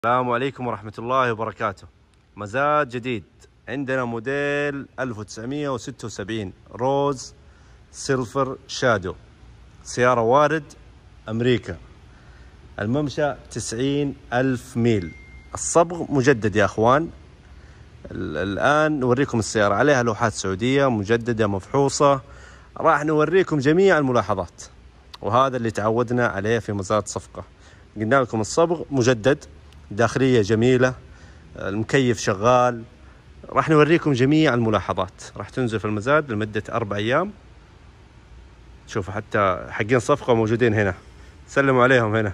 السلام عليكم ورحمة الله وبركاته. مزاد جديد عندنا موديل 1976 روز سيلفر شادو، سيارة وارد أمريكا، الممشى 90,000 ميل، الصبغ مجدد يا أخوان. الآن نوريكم السيارة، عليها لوحات سعودية مجددة مفحوصة، راح نوريكم جميع الملاحظات، وهذا اللي تعودنا عليه في مزاد صفقة. قلنا لكم الصبغ مجدد، داخلية جميلة، المكيف شغال، راح نوريكم جميع الملاحظات. راح تنزل في المزاد لمدة 4 أيام. شوفوا حتى حقين صفقة موجودين هنا، سلموا عليهم هنا.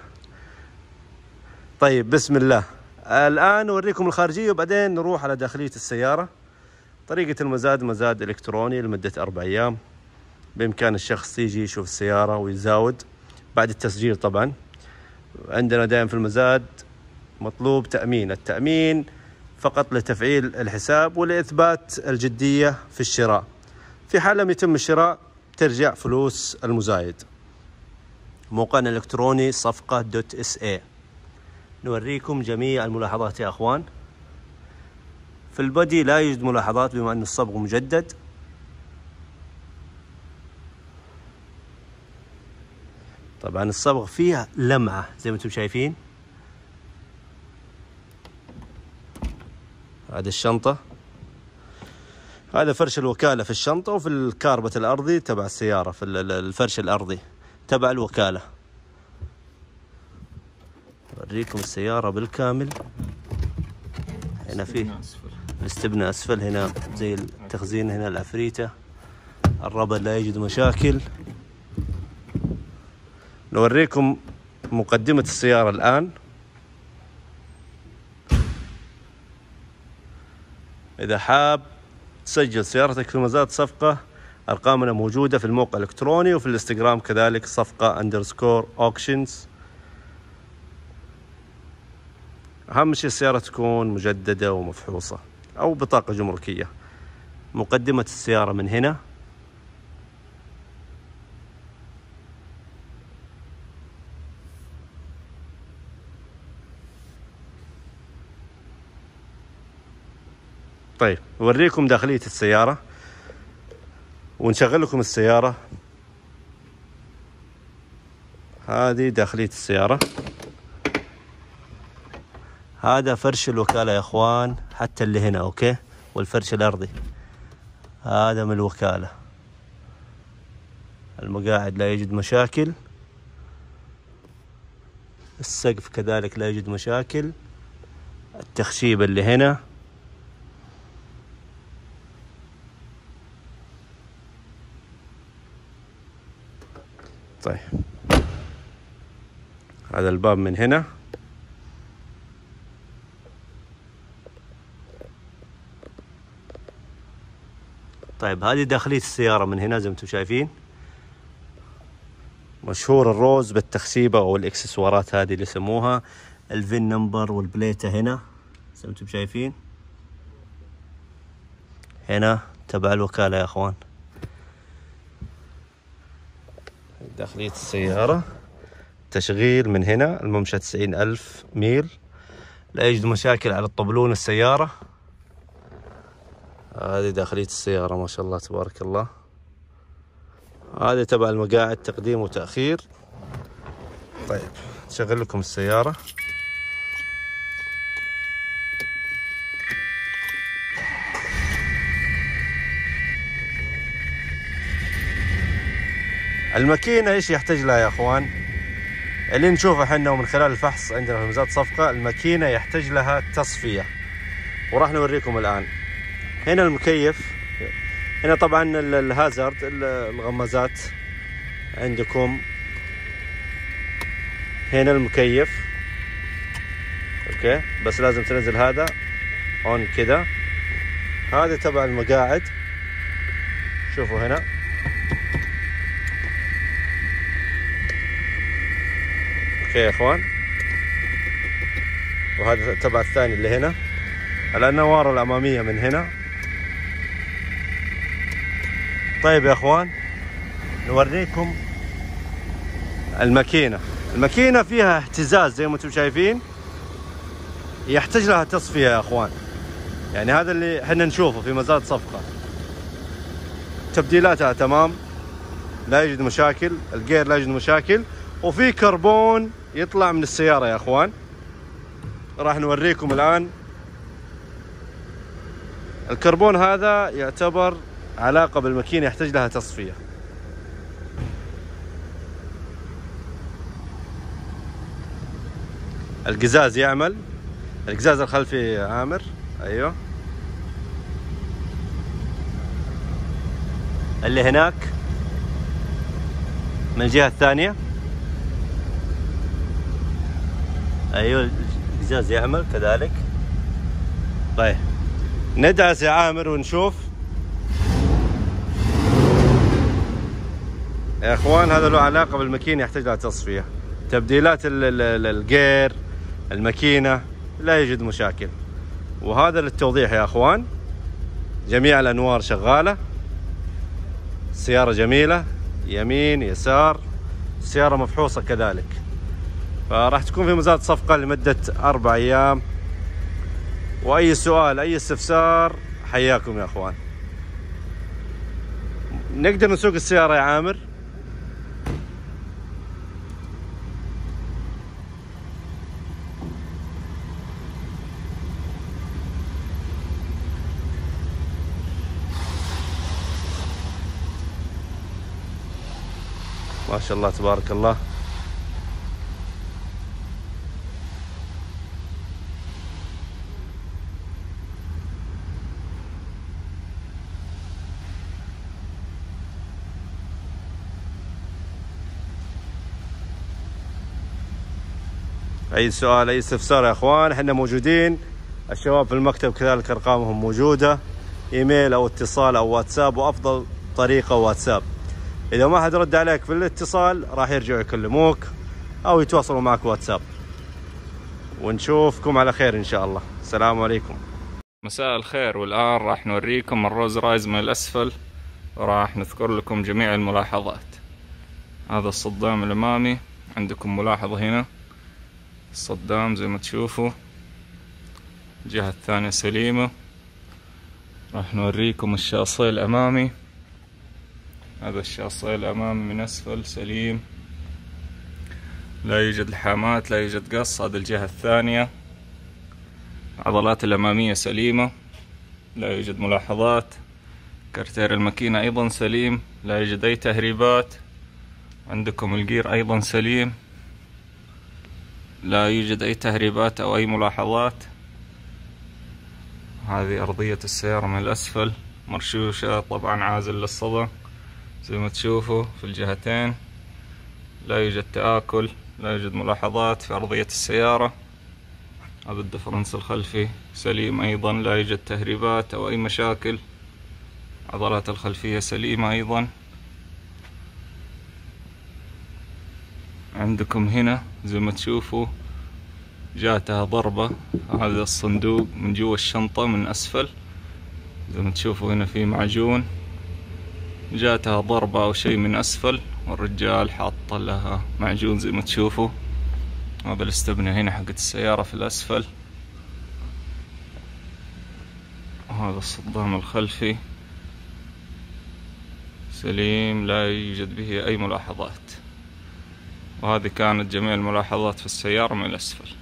طيب بسم الله، الآن نوريكم الخارجية وبعدين نروح على داخلية السيارة. طريقة المزاد مزاد إلكتروني لمدة 4 أيام، بإمكان الشخص يجي يشوف السيارة ويزاود بعد التسجيل. طبعا عندنا دائما في المزاد مطلوب تأمين، التأمين فقط لتفعيل الحساب ولإثبات الجدية في الشراء. في حال لم يتم الشراء ترجع فلوس المزايد. موقعنا الإلكتروني صفقة.sa. نوريكم جميع الملاحظات يا أخوان. في البدي لا يوجد ملاحظات بما أن الصبغ مجدد. طبعا الصبغ فيها لمعة زي ما انتم شايفين. هذه الشنطة، هذا فرش الوكالة في الشنطة، وفي الكاربت الأرضي تبع السيارة، في الفرش الأرضي تبع الوكالة. أوريكم السيارة بالكامل. هنا فيه الاستبناء أسفل، هنا زي التخزين، هنا العفريتة، الربط لا يوجد مشاكل. نوريكم مقدمة السيارة الآن. إذا حاب تسجل سيارتك في مزاد صفقة، أرقامنا موجودة في الموقع الإلكتروني وفي الانستغرام كذلك، صفقة_auctions. أهم شيء السيارة تكون مجددة ومفحوصة أو بطاقة جمركية. مقدمة السيارة من هنا. طيب نوريكم داخلية السيارة ونشغل لكم السيارة. هذه داخلية السيارة. هذا فرش الوكالة يا اخوان، حتى اللي هنا اوكي، والفرش الارضي هذا من الوكالة. المقاعد لا يوجد مشاكل، السقف كذلك لا يوجد مشاكل، التخشيب اللي هنا. طيب هذا الباب من هنا. طيب هذه داخلية السيارة من هنا زي ما انتم شايفين. مشهور الروز بالتخشيبة او الاكسسوارات هذه اللي يسموها، الفين نمبر والبليتة هنا زي ما انتم شايفين. هنا تبع الوكالة يا اخوان. داخلية السيارة، تشغيل من هنا، الممشى 90,000 ميل، لا يوجد مشاكل على الطبلون السيارة. هذه داخلية السيارة ما شاء الله تبارك الله. هذه تبع المقاعد تقديم وتأخير. طيب نشغل لكم السيارة. الماكينة ايش يحتاج لها يا اخوان؟ اللي نشوفه احنا ومن خلال الفحص عندنا في مزاد صفقة، الماكينة يحتاج لها تصفية، وراح نوريكم الآن. هنا المكيف، هنا طبعا الهازارد، الغمازات عندكم. هنا المكيف اوكي، بس لازم تنزل هذا هون كذا. هذا تبع المقاعد، شوفوا هنا. اوكي يا اخوان، وهذا تبع الثاني اللي هنا. الانوار الامامية من هنا. طيب يا اخوان نوريكم الماكينة. الماكينة فيها اهتزاز زي ما انتم شايفين، يحتاج لها تصفية يا اخوان. يعني هذا اللي احنا نشوفه في مزاد صفقة. تبديلاتها تمام، لا يوجد مشاكل، الجير لا يوجد مشاكل، وفي كربون يطلع من السيارة يا اخوان. راح نوريكم الان. الكربون هذا يعتبر علاقة بالماكينة، يحتاج لها تصفية. القزاز يعمل، القزاز الخلفي عامر. ايوه اللي هناك من الجهة الثانية. ايوه القزاز يعمل كذلك. طيب ندعس يا عامر ونشوف يا اخوان. هذا له علاقة بالماكينة، يحتاج لها تصفية. تبديلات الجير، الماكينة لا يوجد مشاكل. وهذا للتوضيح يا اخوان. جميع الانوار شغالة، السيارة جميلة، يمين يسار، السيارة مفحوصة كذلك. فراح تكون في مزاد صفقة لمدة 4 أيام. وأي سؤال أي استفسار حياكم يا أخوان. نقدر نسوق السيارة يا عامر؟ ما شاء الله تبارك الله. اي سؤال اي استفسار يا اخوان احنا موجودين. الشباب في المكتب كذلك ارقامهم موجودة، ايميل او اتصال او واتساب، وافضل طريقة واتساب. اذا ما حد رد عليك في الاتصال راح يرجعوا يكلموك او يتواصلوا معك واتساب. ونشوفكم على خير ان شاء الله. السلام عليكم. مساء الخير. والآن راح نوريكم الروز رايز من الأسفل، وراح نذكر لكم جميع الملاحظات. هذا الصدام الأمامي، عندكم ملاحظة هنا الصدام زي ما تشوفوا، الجهة الثانية سليمة. راح نوريكم الشاصي الأمامي، هذا الشاصي الأمامي من أسفل سليم، لا يوجد لحامات، لا يوجد قص. هذا الجهة الثانية، العضلات الأمامية سليمة، لا يوجد ملاحظات. كارتير الماكينة أيضا سليم، لا يوجد أي تهريبات. عندكم الجير أيضا سليم، لا يوجد أي تهريبات أو أي ملاحظات. هذه أرضية السيارة من الأسفل مرشوشة، طبعا عازل للصدى زي ما تشوفوا في الجهتين. لا يوجد تآكل، لا يوجد ملاحظات في أرضية السيارة. هذا الدفرنس الخلفي سليم أيضا، لا يوجد تهريبات أو أي مشاكل. عضلات الخلفية سليمة أيضا. عندكم هنا زي ما تشوفوا جاتها ضربة، هذا الصندوق من جوا الشنطة من أسفل زي ما تشوفوا هنا في معجون، جاتها ضربة أو شيء من أسفل والرجال حاط لها معجون زي ما تشوفوا. هذا الاستبنة هنا حقت السيارة في الأسفل. وهذا الصدام الخلفي سليم، لا يوجد به أي ملاحظات. وهذه كانت جميع الملاحظات في السيارة من الأسفل.